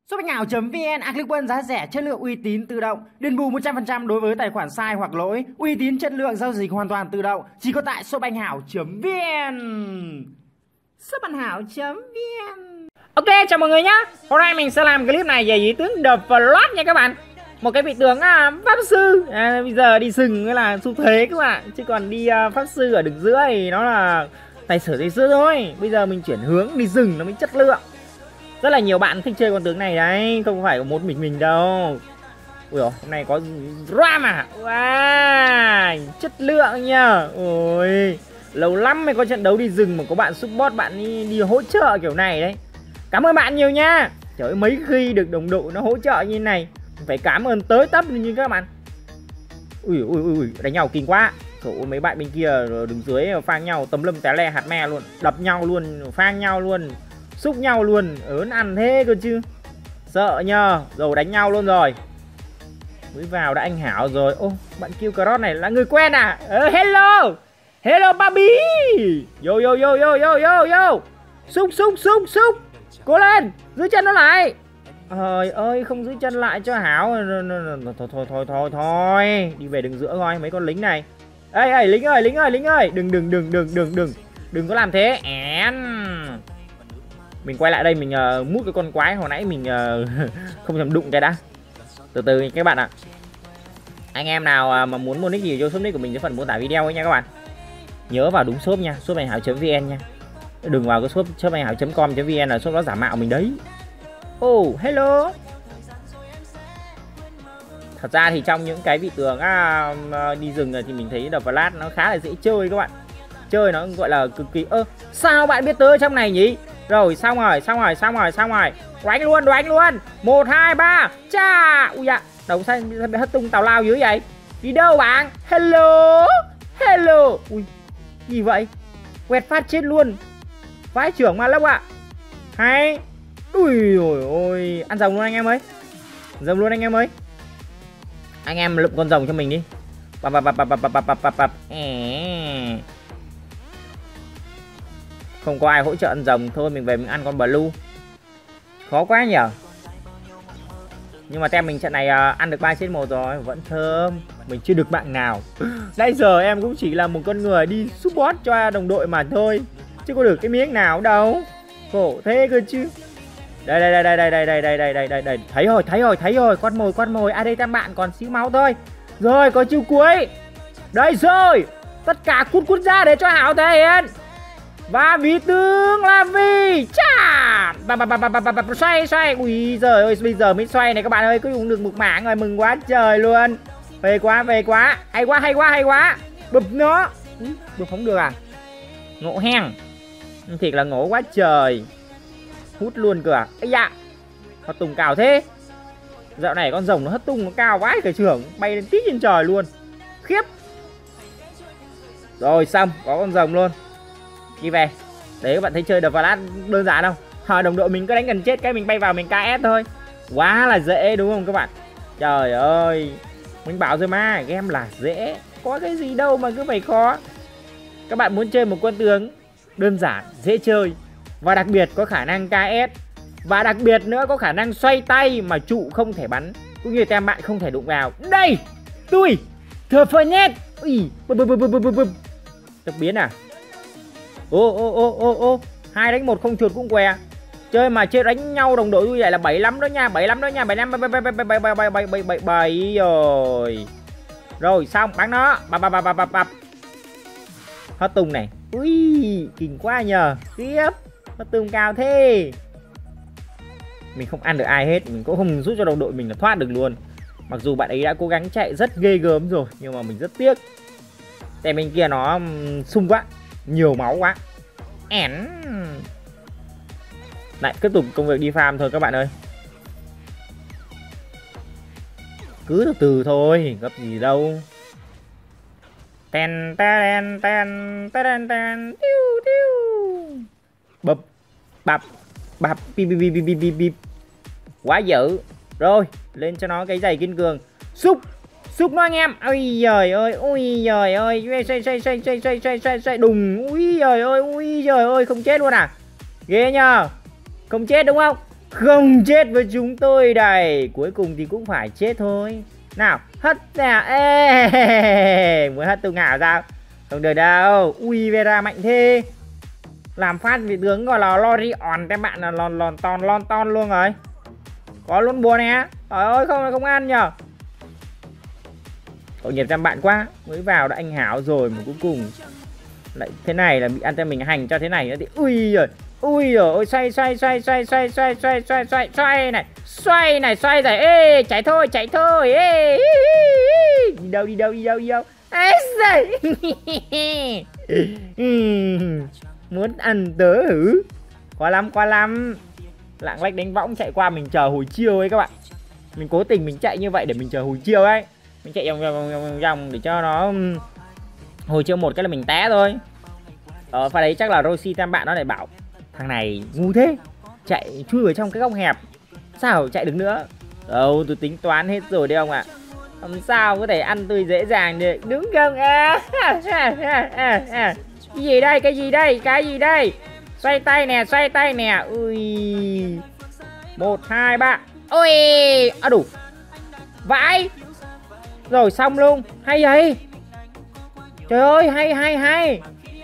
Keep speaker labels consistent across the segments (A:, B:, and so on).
A: Shopbánh.vn, Clickbank giá rẻ, chất lượng uy tín, tự động, đền bù 100% đối với tài khoản sai hoặc lỗi, uy tín chất lượng giao dịch hoàn toàn tự động, chỉ có tại Shopbánh.vn. Shopbánh.vn.
B: Ok, chào mọi người nhá. Hôm nay mình sẽ làm clip này về ý tướng The Flash nha các bạn. Một cái vị tướng pháp sư. Bây giờ đi rừng mới là xu thế các bạn, chứ còn đi pháp sư ở đường giữa thì nó là tài sở dây xưa thôi. Bây giờ mình chuyển hướng đi rừng nó mới chất lượng. Rất là nhiều bạn thích chơi con tướng này đấy, không phải có một mình đâu. Ui dồi, hôm nay có drama. Wow, chất lượng nhá. Ôi, lâu lắm mới có trận đấu đi rừng mà có bạn support, bạn đi hỗ trợ kiểu này đấy. Cảm ơn bạn nhiều nha. Trời ơi, mấy khi được đồng đội nó hỗ trợ như này, phải cảm ơn tới tấp như các bạn. Ui, đánh nhau kinh quá. Trời ơi, mấy bạn bên kia đứng dưới phang nhau tấm lâm té le hạt me luôn, đập nhau luôn, phang nhau luôn, xúc nhau luôn, ớn ăn thế cơ chứ. Sợ nhờ, rồi đánh nhau luôn rồi. Mới vào đã anh Hảo rồi. Ô, bạn kêu Cross này là người quen à? Hello. Hello Baby. Yo. Xúc. Cố lên, giữ chân nó lại. Trời ơi, không giữ chân lại cho Hảo. Thôi. Đi về đường giữa coi mấy con lính này. Ê, lính ơi. Đừng có làm thế. Mình quay lại đây mình mút cái con quái hồi nãy mình không thèm đụng cái đã. Từ từ các bạn ạ. Anh em nào mà muốn mua nick gì vô shop nick của mình dưới phần mô tả video ấy nha các bạn. Nhớ vào đúng shop nha, shopbànhhảo.vn nha. Đừng vào cái shop shopbànhhảo.com.vn là shop đó giả mạo mình đấy. Oh, hello. Thật ra thì trong những cái vị tướng đi rừng này thì mình thấy The Flash nó khá là dễ chơi các bạn. Chơi nó gọi là cực kỳ. Sao bạn biết tới trong này nhỉ? Rồi, xong rồi. Đoán luôn. 1 2 3. Cha. Ui dạ, đầu xanh bị hất tung tào lao dưới vậy. Đi đâu bạn? Hello. Ui, gì vậy? Quẹt phát chết luôn. Vãi trưởng ma lốc ạ. Hay. Ui ôi, ăn rồng luôn anh em ơi. Anh em lụm con rồng cho mình đi. Không có ai hỗ trợ ăn rồng, thôi mình về mình ăn con blue. Khó quá nhở. Nhưng mà tem mình trận này ăn được 3 trên 1 rồi, vẫn thơm. Mình chưa được mạng nào. Nãy giờ em cũng chỉ là một con người đi support cho đồng đội mà thôi, chứ có được cái miếng nào đâu. Khổ thế cơ chứ. Đây. Thấy rồi, quát mồi. À đây tam bạn còn xíu máu thôi. Rồi, có chiêu cuối. Đây rồi. Tất cả cút ra để cho Hảo thể hiện. Và vị tướng là vì chà. Xoay. Ui giời ơi, bây giờ mới xoay này các bạn ơi. Cứ dùng được một mảng rồi, mừng quá trời luôn. Về quá. Hay quá. Bụp nó. Bụp không được à? Ngộ heng. Thiệt là ngộ quá trời. Hút luôn cơ à? Ây da. Nó tung cao thế. Dạo này con rồng nó hất tung nó cao vãi cả trưởng, bay lên tít trên trời luôn. Khiếp. Rồi xong, có con rồng luôn. Đi về. Đấy các bạn thấy chơi The Flash đơn giản không? Đồng đội mình có đánh gần chết cái mình bay vào mình KS thôi. Quá là dễ đúng không các bạn? Trời ơi. Mình bảo rồi mà, game là dễ. Có cái gì đâu mà cứ phải khó. Các bạn muốn chơi một con tướng đơn giản, dễ chơi, và đặc biệt có khả năng KS, và đặc biệt nữa có khả năng xoay tay mà trụ không thể bắn, cũng như tem bạn không thể đụng vào. Đây, tôi The Flash. Ui, tập biến à? Ô 2 đánh 1 không chuột cũng què. Chơi mà chơi đánh nhau đồng đội như vậy là 75 đó nha, 7 rồi. Rồi xong, bắn nó. Bập. Hất tung này. Ui, kinh quá nhờ. Tiếp. Hất tung cao thế. Mình không ăn được ai hết, mình cũng không giúp cho đồng đội mình là thoát được luôn. Mặc dù bạn ấy đã cố gắng chạy rất ghê gớm rồi, nhưng mà mình rất tiếc. Tại bên kia nó sung quá, nhiều máu quá. Lại tiếp tục công việc đi farm thôi các bạn ơi. Cứ từ từ thôi, gấp gì đâu. Ten. Bập. Bip. Quá dữ. Rồi, lên cho nó cái giày kiên cường. Xúc nó anh em. Ui giời ơi. Xoay đùng. Ui giời ơi, không chết luôn à? Ghê nhờ. Không chết đúng không? Không chết với chúng tôi đây. Cuối cùng thì cũng phải chết thôi. Nào, hất nè. Ê, muốn hất tung ảo sao? Không được đâu. Ui, Vera mạnh thế. Làm phát vị tướng gọi là Lorion. Các bạn là lon ton luôn rồi. Có luôn bùa nè. Trời ơi, không ăn nhờ. Tội nghiệp trăm bạn quá. Mới vào đã anh hảo rồi mà cuối cùng lại thế này là bị ăn cho mình hành cho thế này nữa thì ui rồi. Ui rồi, ôi xoay này, xoay rồi. Ê, chạy thôi. Ê. Đi đâu. Ê giời. Muốn ăn tớ hử? Quá lắm. Lạng lách đánh võng chạy qua mình chờ hồi chiêu ấy các bạn. Mình cố tình mình chạy như vậy để mình chờ hồi chiêu ấy. Mình chạy vòng để cho nó hồi chiêu một cái là mình té thôi. Và đấy chắc là Roshi tam bạn nó lại bảo thằng này ngu thế, chạy chui vào trong cái góc hẹp sao chạy được nữa. Đâu, tôi tính toán hết rồi đấy ông ạ. Làm sao có thể ăn tôi dễ dàng được, đúng không? Cái gì đây? Xoay tay nè. Ui. 1 2 3. Ôi, đủ. Vãi. Rồi xong luôn. Hay vậy. Trời ơi, hay.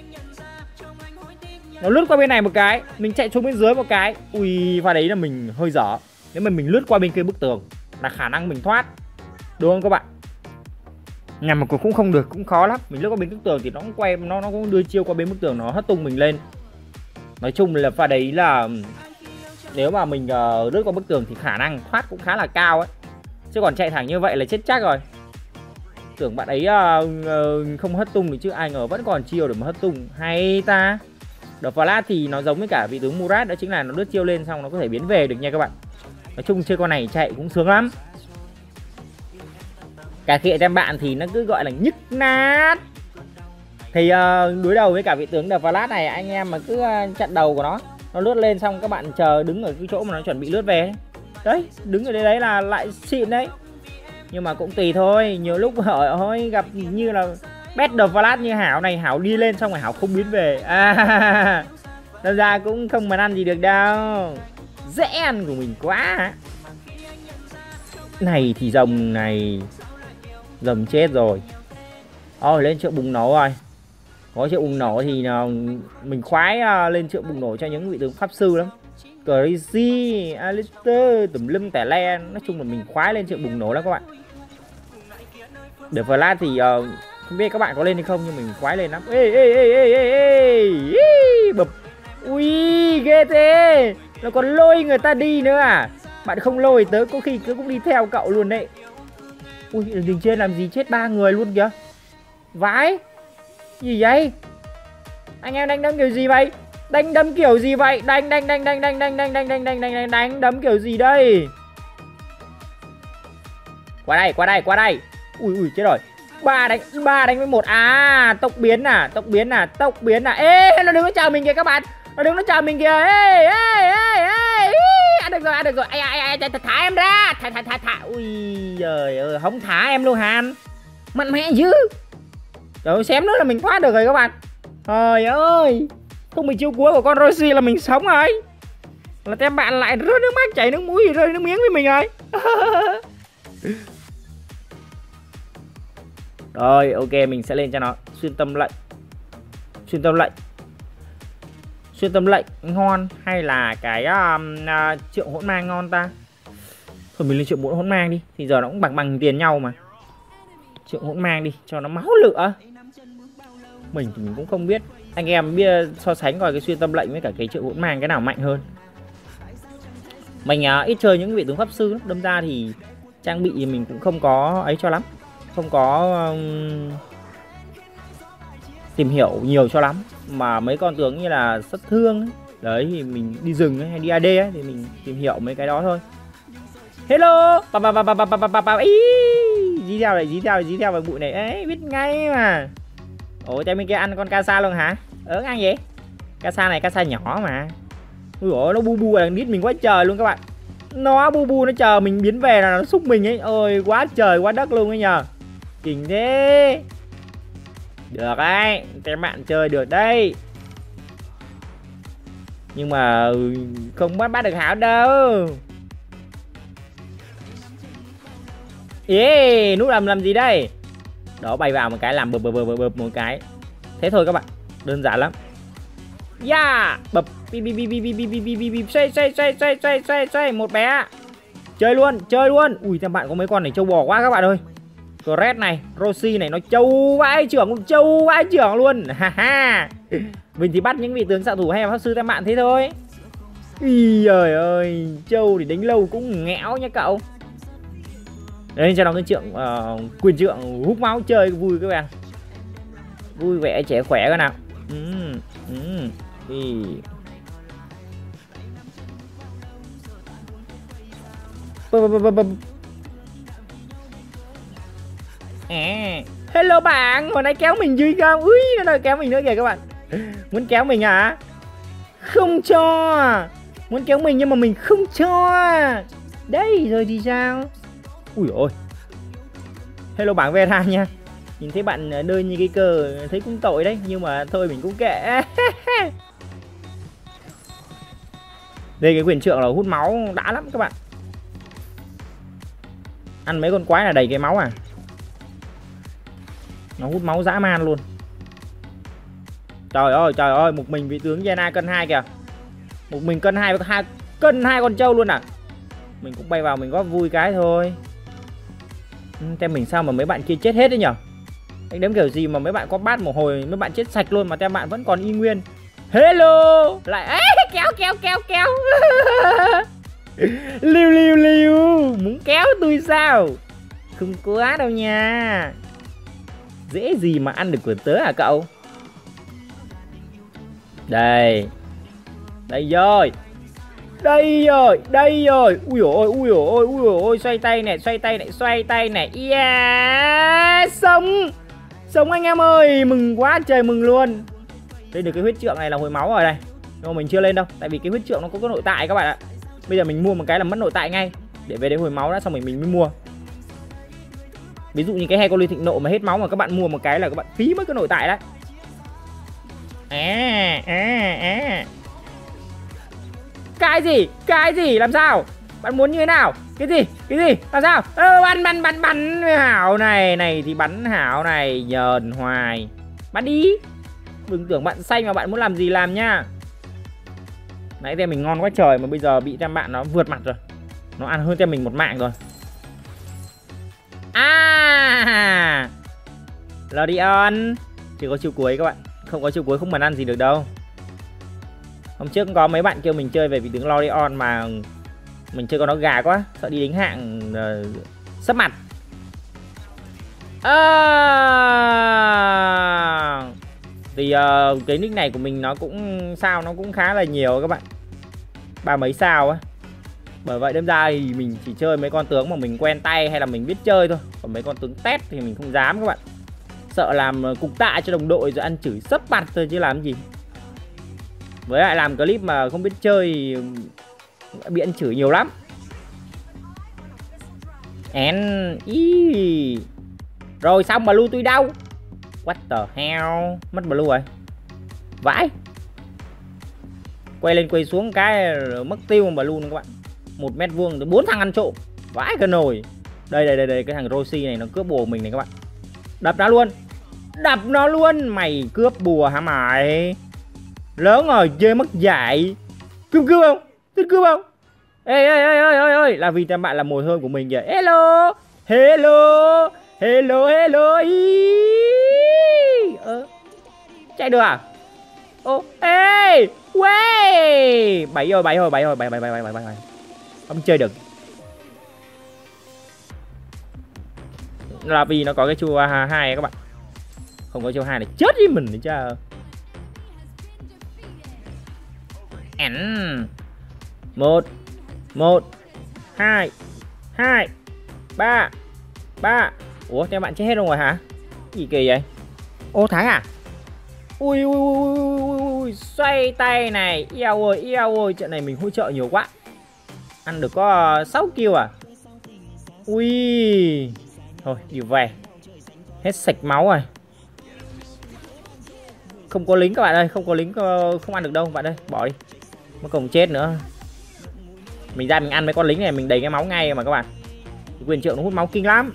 B: Nó lướt qua bên này một cái, mình chạy xuống bên dưới một cái. Ui, và đấy là mình hơi dở. Nếu mà mình lướt qua bên kia bức tường là khả năng mình thoát, đúng không các bạn? Nhằm mà cũng không được, cũng khó lắm. Mình lướt qua bên bức tường thì nó cũng quay, nó cũng đưa chiêu qua bên bức tường, nó hất tung mình lên. Nói chung là pha đấy là nếu mà mình lướt qua bức tường thì khả năng thoát cũng khá là cao ấy. Chứ còn chạy thẳng như vậy là chết chắc rồi. Tưởng bạn ấy không hất tung thì chứ ai ngờ vẫn còn chiêu để mà hất tung. Hay ta. The Flash thì nó giống với cả vị tướng Murat, đó chính là nó lướt chiêu lên xong nó có thể biến về được nha các bạn. Nói chung chơi con này chạy cũng sướng lắm. Cả khịa tem bạn thì nó cứ gọi là nhức nát. Thì đối đầu với cả vị tướng The Flash này, anh em mà cứ chặn đầu của nó lướt lên xong các bạn chờ đứng ở cái chỗ mà nó chuẩn bị lướt về. Đấy, đứng ở đây đấy là lại xịn đấy. Nhưng mà cũng tùy thôi, nhiều lúc ơi gặp như là Bét The Flash như Hảo này, Hảo đi lên xong rồi Hảo không biến về. Thật ra cũng không mà ăn gì được đâu. Dễ ăn của mình quá. Này thì rồng này. Rồng chết rồi. Lên triệu bùng nổ rồi. Có triệu bùng nổ thì mình khoái lên triệu bùng nổ cho những vị tướng pháp sư lắm. Crazy, Alistair, tùm lum tẻ le. Nói chung là mình khoái lên triệu bùng nổ lắm các bạn. The Flash thì không biết các bạn có lên hay không nhưng mình khoái lên lắm. Bập. Ui, ghê thế. Nó còn lôi người ta đi nữa à? Bạn không lôi tớ có khi cứ cũng đi theo cậu luôn đấy. Ui, đừng trên làm gì chết 3 người luôn kìa. Vãi. Gì vậy? Anh em đánh đấm kiểu gì vậy? Đánh đấm kiểu gì vậy? Đánh đấm kiểu gì đây? Qua đây. Ui chết rồi. 3 đánh với 1. Tốc biến à. Ê, nó đứng nó chờ mình kìa các bạn. Nó đứng nó chờ mình kìa. Ê. Ăn được rồi. Ai, thả em ra. Thả. Ui giời ơi, không thả em luôn Hàn. Mạnh mẽ chứ. Trời ơi, xém nữa là mình thoát được rồi các bạn. Trời ơi, không bị chiêu cuối của con Roshi là mình sống rồi. Là tem bạn lại rơi nước mắt, chảy nước mũi, rơi nước miếng với mình rồi. Rồi, ok, mình sẽ lên cho nó xuyên tâm lệnh ngon hay là cái triệu hỗn mang ngon ta? Thôi mình lên triệu hỗn mang đi, thì giờ nó cũng bằng tiền nhau mà. Triệu hỗn mang đi cho nó máu lửa. Mình thì mình cũng không biết, anh em biết so sánh coi cái xuyên tâm lệnh với cả cái triệu hỗn mang cái nào mạnh hơn. Mình ít chơi những vị tướng pháp sư lắm, đâm ra thì trang bị mình cũng không có ấy cho lắm, không có tìm hiểu nhiều cho lắm. Mà mấy con tướng như là sát thương ấy, đấy thì mình đi rừng ấy, hay đi AD ấy, thì mình tìm hiểu mấy cái đó thôi. Hello, dí theo vào bụi này ấy, biết ngay mà. Ủa trái bên kia ăn con Casa luôn hả? Ăn vậy? Casa này Casa nhỏ mà. Ui dồi, nó bu là đít mình quá trời luôn các bạn. Nó bu nó chờ mình biến về là nó xúc mình ấy. Ôi quá trời quá đất luôn ấy nhờ. Kinh thế. Được đấy, các bạn chơi được đây. Nhưng mà không bắt được Hảo đâu. Ê, nút làm gì đây? Đó, bay vào một cái làm bập một cái. Thế thôi các bạn, đơn giản lắm. Yeah, bập bi xoay một bé. Chơi luôn. Ui, các bạn có mấy con này trâu bò quá các bạn ơi. Red này, Rosie này nó trâu vãi trưởng luôn. Ha ha. Mình thì bắt những vị tướng xạ thủ hay là pháp sư tem mạng thế thôi. Ý giời ơi, trâu thì đánh lâu cũng nghẽo nha cậu. Đấy, cho nó cái trượng quyền trượng hút máu chơi vui các bạn. Vui vẻ trẻ khỏe các nào. Hello bạn, hồi nãy kéo mình vui không? Ui, nó đòi kéo mình nữa kìa các bạn. Muốn kéo mình à? Không cho. Muốn kéo mình nhưng mà mình không cho. Đây rồi thì sao? Ui ôi. Hello bảng Vera nha. Nhìn thấy bạn đơi như cái cờ thấy cũng tội đấy, nhưng mà thôi mình cũng kệ. Đây cái quyền trượng là hút máu đã lắm các bạn. Ăn mấy con quái là đầy cái máu à. Nó hút máu dã man luôn. Trời ơi, một mình vị tướng Yena cân 2 kìa. Một mình cân 2 hai con trâu luôn à. Mình cũng bay vào mình góp vui cái thôi. Tem mình sao mà mấy bạn kia chết hết đấy nhở? Anh đếm kiểu gì mà mấy bạn có bát một hồi mấy bạn chết sạch luôn mà tem bạn vẫn còn y nguyên. Hello. Lại ấy, kéo. Liu. Muốn kéo tôi sao? Không quá đâu nha. Dễ gì mà ăn được của tớ hả cậu? Đây rồi. Ui ôi, xoay tay này. Yeah, sống anh em ơi, mừng quá trời mừng luôn. Đây được cái huyết trượng này là hồi máu rồi đây. Nhưng mà mình chưa lên đâu, tại vì cái huyết trượng nó có cái nội tại các bạn ạ. Bây giờ mình mua một cái là mất nội tại ngay. Để về đấy hồi máu đã xong mình mới mua. Ví dụ như cái Hercules thịnh nộ mà hết máu mà các bạn mua một cái là các bạn phí mất cái nội tại đấy. Cái gì làm sao? Bạn muốn như thế nào? Cái gì làm sao? Bắn Hảo này thì bắn Hảo này nhờn hoài. Bắn đi. Đừng tưởng bạn xanh mà bạn muốn làm gì làm nha. Nãy tem mình ngon quá trời mà bây giờ bị tem bạn nó vượt mặt rồi. Nó ăn hơn tem mình một mạng rồi. Lodion. Chưa có chiêu cuối các bạn. Không có chiêu cuối không mà ăn gì được đâu. Hôm trước có mấy bạn kêu mình chơi về vị tướng Lodion mà mình chơi con nó gà quá, sợ đi đánh hạng sấp mặt. Thì cái nick này của mình nó cũng sao, nó cũng khá là nhiều các bạn, 30 mấy sao á. Bởi vậy đâm ra thì mình chỉ chơi mấy con tướng mà mình quen tay hay là mình biết chơi thôi. Còn mấy con tướng test thì mình không dám các bạn. Sợ làm cục tạ cho đồng đội rồi ăn chửi sấp mặt thôi chứ làm gì. Với lại làm clip mà không biết chơi thì bị ăn chửi nhiều lắm. Rồi xong blue tôi đâu? What the hell? Mất blue rồi. Vãi. Quay lên quay xuống cái mất tiêu blue nữa các bạn. 1 mét vuông tới 4 thằng ăn trộm. Vãi cả nồi. Đây cái thằng Rosie này nó cướp bùa mình này các bạn. Đập nó luôn. Mày cướp bùa hả mày? Lớn rồi chơi mất dạy. Cướp không? Thích cướp không? Ê, là vì tem bạn là mồi hơi của mình kìa. Hello. Chạy được à? Ê, quê. Bảy rồi. Không chơi được. Là vì nó có cái chu 2 các bạn. Không có chu 2 này chết với mình đấy chứ. Một 2 3. Ủa theo bạn chết hết rồi hả? Gì kỳ vậy? Ô thắng à? Ui xoay tay này. Eo ơi, trận này mình hỗ trợ nhiều quá. Ăn được có 6 kill à? Ui. Thôi đi về. Hết sạch máu rồi. Không có lính các bạn ơi, không có lính không ăn được đâu bạn ơi, bỏ đi. Mất công chết nữa. Mình ra mình ăn mấy con lính này mình đầy cái máu ngay mà các bạn. Quyền trượng nó hút máu kinh lắm.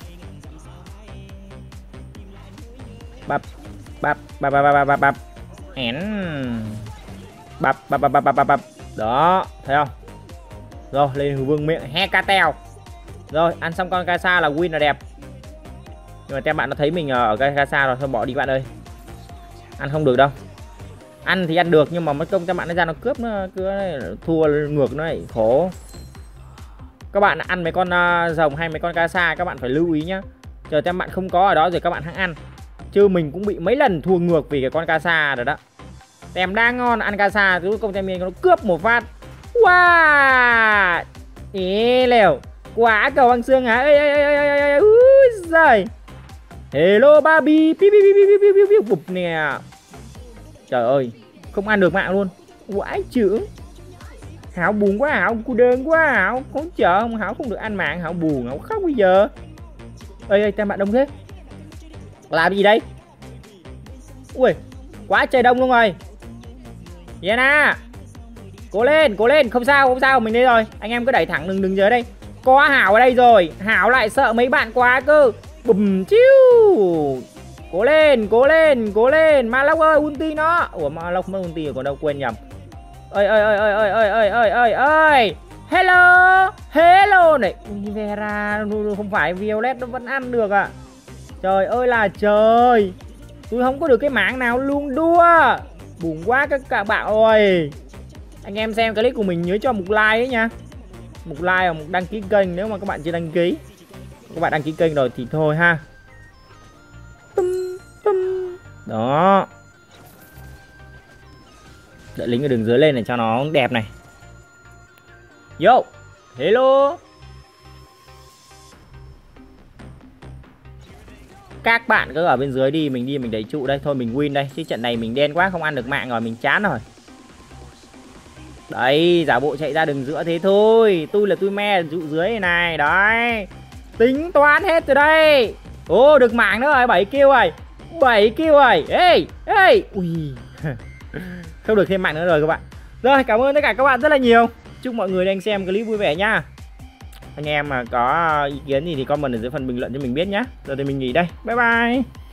B: Bập bập bập bập bập bập én bập bập bập bập bập bập. Đó, thấy không? Rồi lên hùng vương miệng Hekatel. Rồi ăn xong con Kai'Sa là win là đẹp. Nhưng mà tem bạn nó thấy mình ở cái Kai'Sa rồi, thôi bỏ đi bạn ơi. Ăn không được đâu. Ăn thì ăn được nhưng mà mất công tem bạn nó ra nó cướp, nó cứ thua ngược nó lại khổ. Các bạn ăn mấy con rồng hay mấy con Kai'Sa các bạn phải lưu ý nhá. Chờ tem bạn không có ở đó rồi các bạn hãng ăn. Chứ mình cũng bị mấy lần thua ngược vì cái con Kai'Sa rồi đó. Tem đang ngon ăn Kai'Sa cứ công tem nó cướp một phát. Wow. Ý lèo. Quả cầu băng xương hả? Ê, úi giời. Hello Barbie. Bụp nè. Trời ơi, không ăn được mạng luôn. Quái trưởng. Hảo buồn quá Hảo, cô đơn quá Hảo. Không chờ không Hảo không được ăn mạng, Hảo buồn, Hảo khóc bây giờ. Ê, tem bạn đông thế. Làm gì đây? Ui, quá trời đông luôn rồi. Yena, cố lên, không sao, mình đây rồi. Anh em cứ đẩy thẳng đừng dưới đây. Có Hảo ở đây rồi, Hảo lại sợ mấy bạn quá cơ. Bùm chiu. Cố lên, Malok ơi, ulti nó. Ủa Malok mất ulti rồi còn đâu, quên nhầm. Ơi. Hello này. Vera không phải Violet nó vẫn ăn được à. Trời ơi là trời. Tôi không có được cái mạng nào luôn đua. Buồn quá các bạn ơi. Anh em xem clip của mình nhớ cho một like đấy nha. Một like và một đăng ký kênh nếu mà các bạn chưa đăng ký. Các bạn đăng ký kênh rồi thì thôi ha. Đó. Đợi lính ở đường dưới lên để cho nó đẹp này. Yo. Hello. Các bạn cứ ở bên dưới đi mình đẩy trụ đây. Thôi mình win đây. Chứ trận này mình đen quá không ăn được mạng rồi. Mình chán rồi. Đấy, giả bộ chạy ra đường giữa thế thôi. Tôi là tôi me trụ dưới này. Đấy. Tính toán hết rồi đây. Ô, được mạng nữa rồi. 7 kill rồi. Ê. Ui. Không được thêm mạng nữa rồi các bạn. Rồi, cảm ơn tất cả các bạn rất là nhiều. Chúc mọi người đang xem clip vui vẻ nha. Anh em mà có ý kiến gì thì comment ở dưới phần bình luận cho mình biết nhé. Giờ thì mình nghỉ đây. Bye bye.